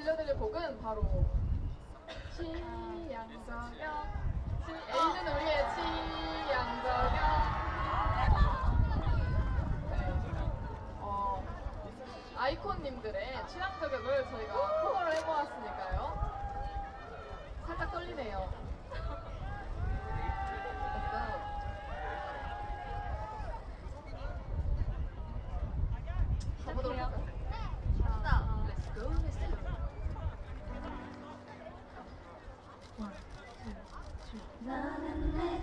들려드릴 곡은 바로 취향저격 A는 우리의 취향저격. 아이콘님들의 취향저격을 저희가 커버를 해보았으니까요. 살짝 떨리네요. 가보도록 할까요? Let's go, let's go. 너는 내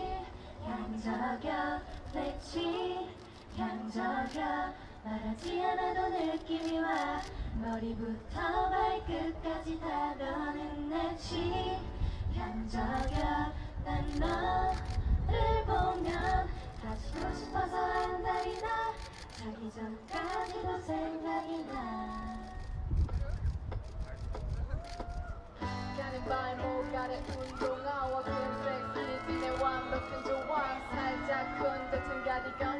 취향저격, 내 취향저격. 말하지 않아도 느낌이 와. 머리부터 발끝까지 다 너는 내 취향저격. 난 너를 보면 가지고 싶어서 한 달이 나. 자기 전까지도 생각이 나. 가는 발목아래 운동화와 큰 섹시지 내 완벽한 조화 살짝 큰 듯한 가디건